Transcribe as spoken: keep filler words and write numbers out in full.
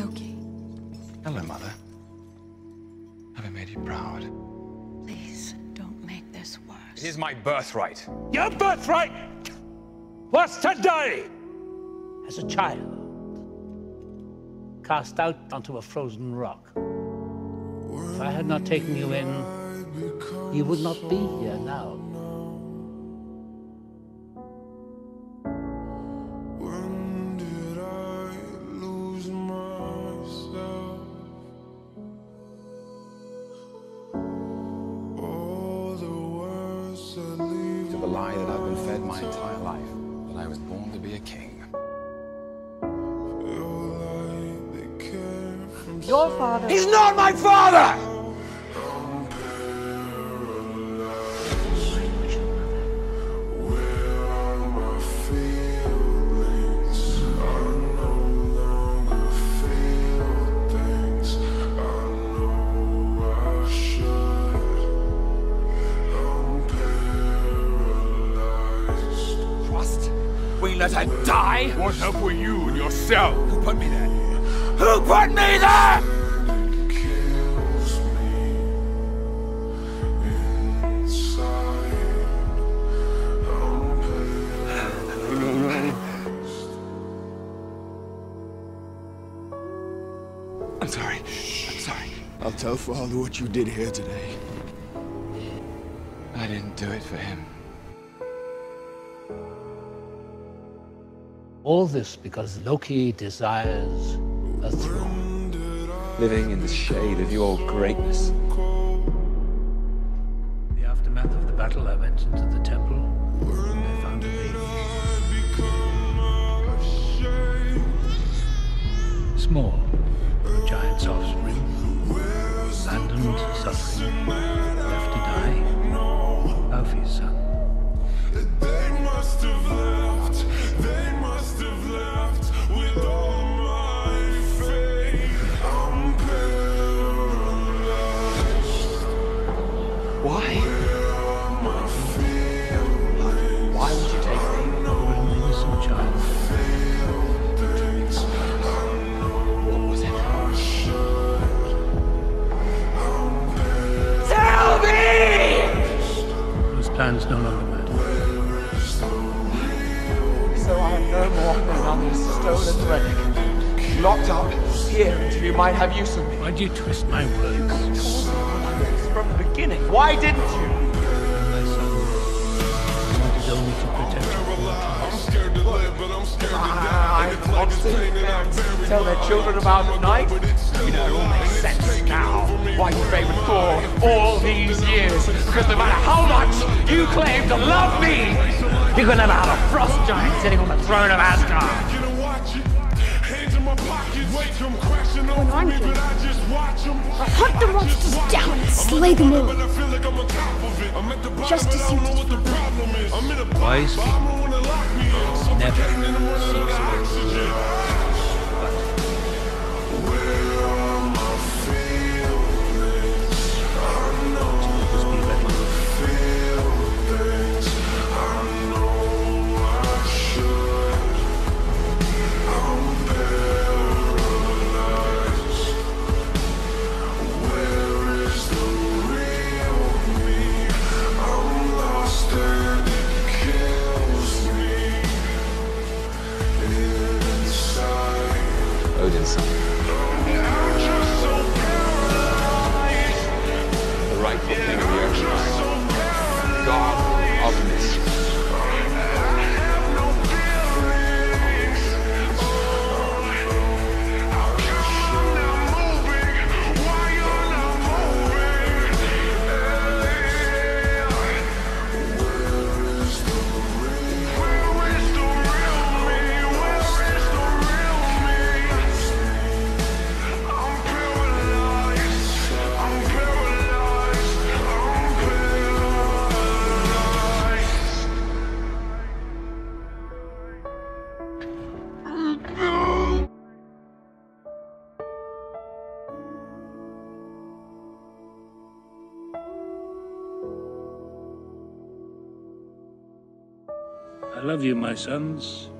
Loki. Hello, Mother. Have I made you proud? Please, don't make this worse. It is my birthright. Your birthright was today! As a child, cast out onto a frozen rock. If I had not taken you in, you would not be here now. When did I lose myself? All the words that leave To the lie that I've been fed my entire life, that I was born to be a king. Your father. He's not my father! Trust? We let her die? What help were you and yourself? Who put me there? Who put me there? kills me inside. I'm sorry. I'm sorry. I'll tell Father what you did here today. I didn't do it for him. All this because Loki desires a throne. Living in the shade of your greatness. The aftermath of the battle, I went into the temple and I found a baby. Small, a giant's offspring, abandoned, suffering, left to die. Alfie's son. They must have left, they must have left with all my faith. I'm paralyzed. Why? Where are my feelings? Why would you take me? You were an innocent child. What was it? Tell me! Those plans no longer matter. So I am no more than another stolen relic, locked up here until you might have use of me. Why do you twist my words? From the beginning, why didn't you? My son, I wanted only to protect you. I'm scared to live, but I'm scared to die. I obviously parents tell their children about at night. You know, it all makes sense now why you favored Thor all these years. Because no matter how much you claim to love me, you're gonna have a frost giant sitting on the throne of Asgard. When I'm king, I'll hunt the monsters down and slay them all. Just as you did for me. Wise king never seeks reward, but always be ready. Odin's son. The rightful king of the earth. God of mystery. I love you, my sons.